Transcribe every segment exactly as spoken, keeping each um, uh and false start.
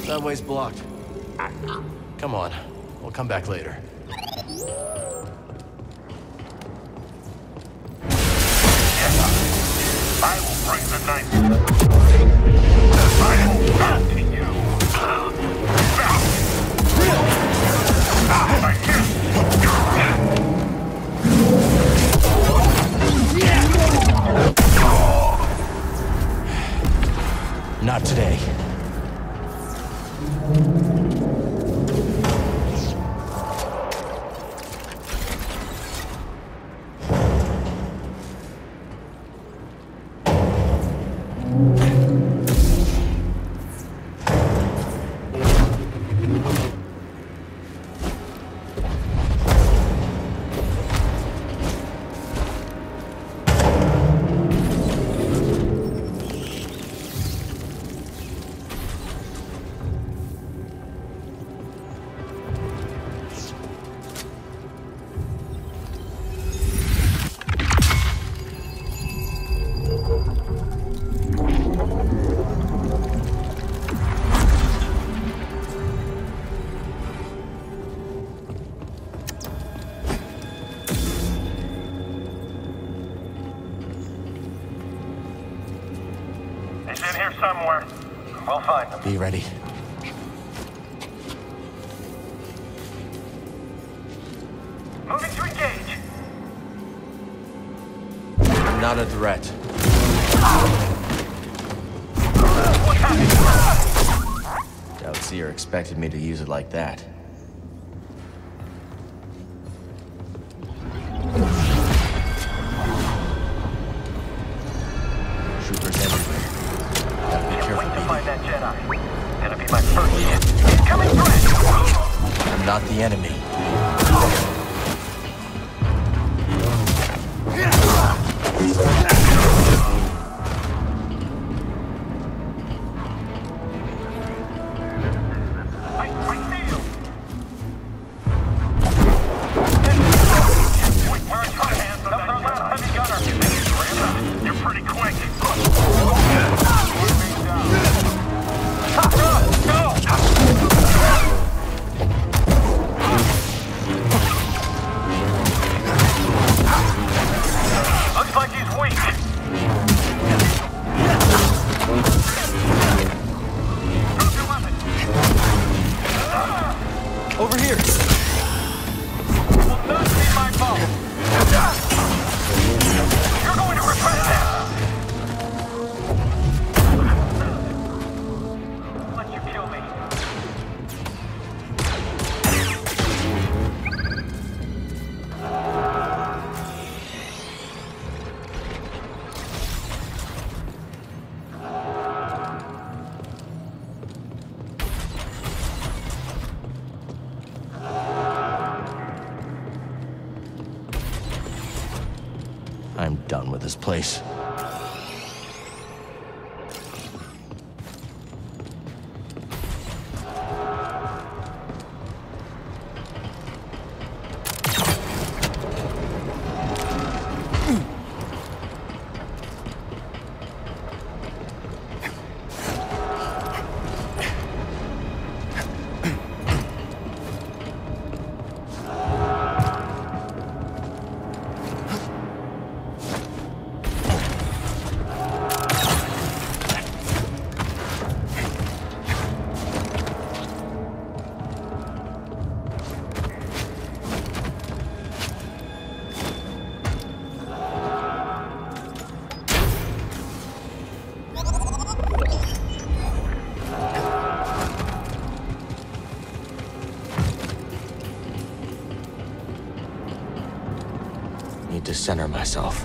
That way's blocked. Come on, we'll come back later. I will bring the knife. I will come to you. Not today. He's in here somewhere. We'll find him. Be ready. Moving to engage. Not a threat. What's happening? Doubt Seer expected me to use it like that. Troopers everywhere. Gotta be careful, Wait to baby. find that Jedi. Gonna be my first hit. He's coming threat. I'm not the enemy. I, I see you. Wait, we're in front hands of that heavy gunner. You're pretty quick. Go! Go! Looks like he's weak. Drop your weapon. Over here! Will not be my fault. You're going to regret that. Let you kill me. I'm done with this place. Need to center myself.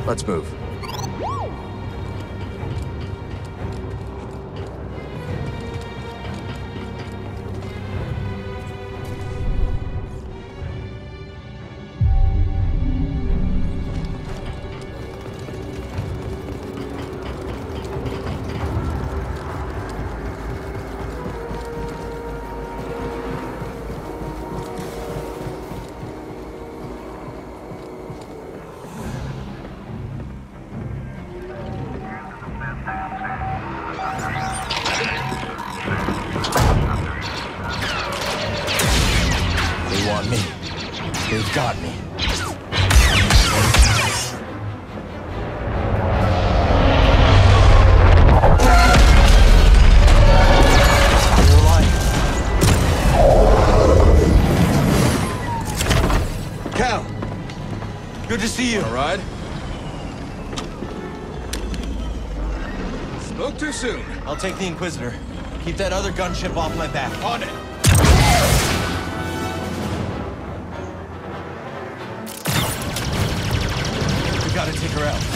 Let's move. They want me. They've got me. You're alive. Cal! Good to see you. All right? Spoke too soon. I'll take the Inquisitor. Keep that other gunship off my back. On it. We gotta take her out.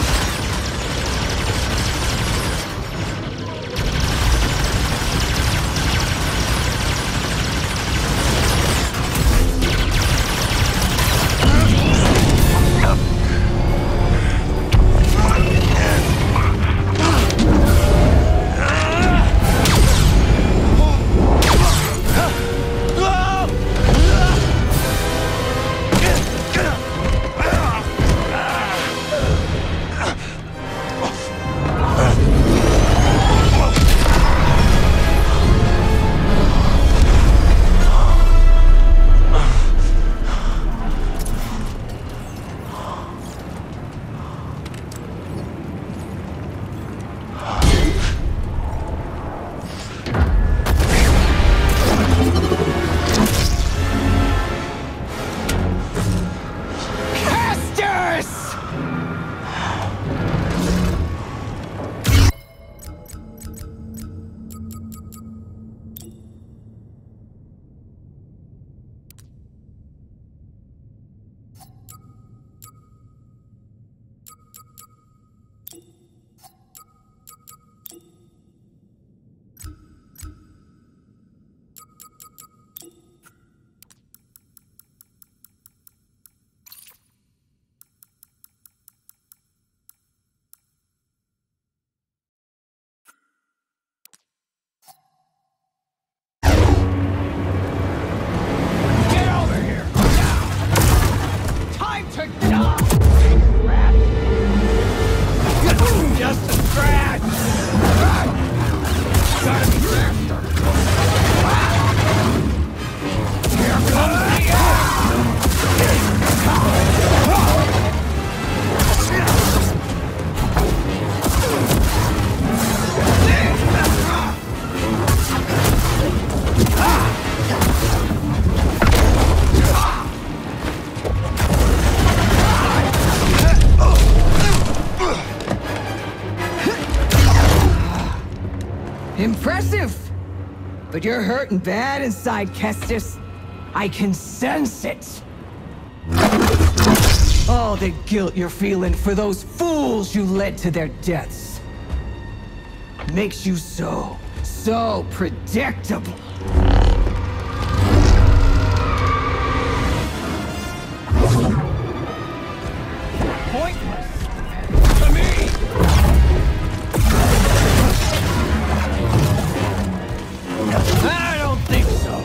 Impressive! But you're hurting bad inside, Kestis. I can sense it. All the guilt you're feeling for those fools you led to their deaths makes you so, so predictable. Pointless to me! I don't think so.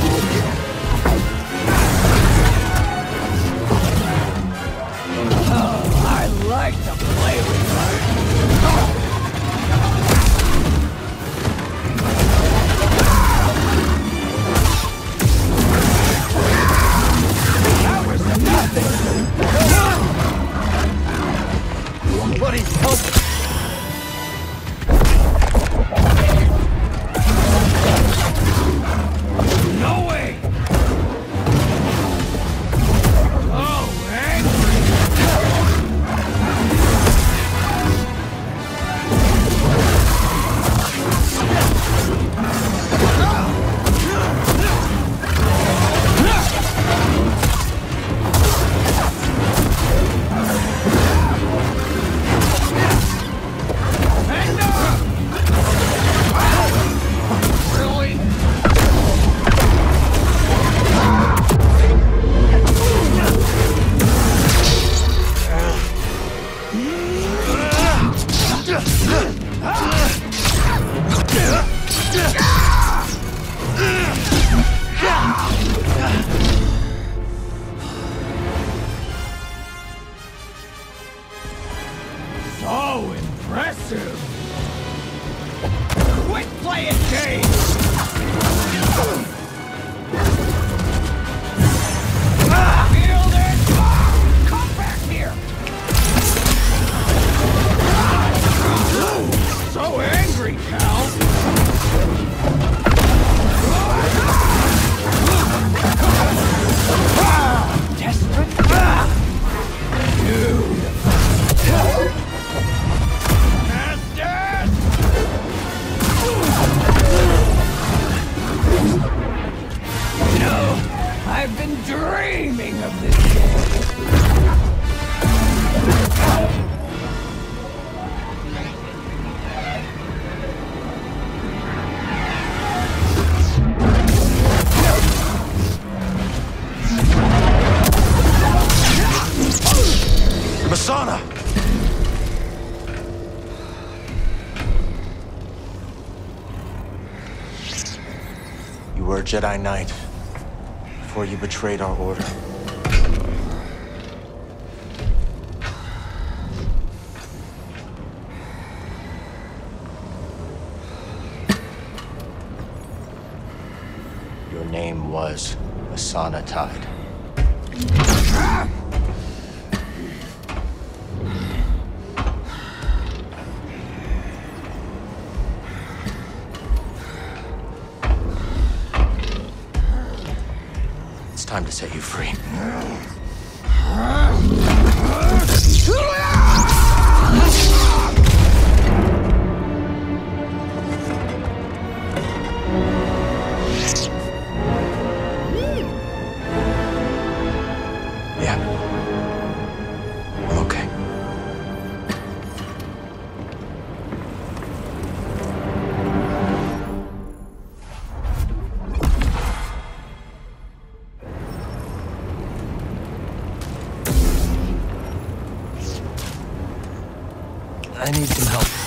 Oh, I like to play with fire. dreaming of this day. Masana! You were a Jedi Knight before you betrayed our order. Your name was Masana Tide. It's time to set you free. Yeah. I'm okay. I need some help.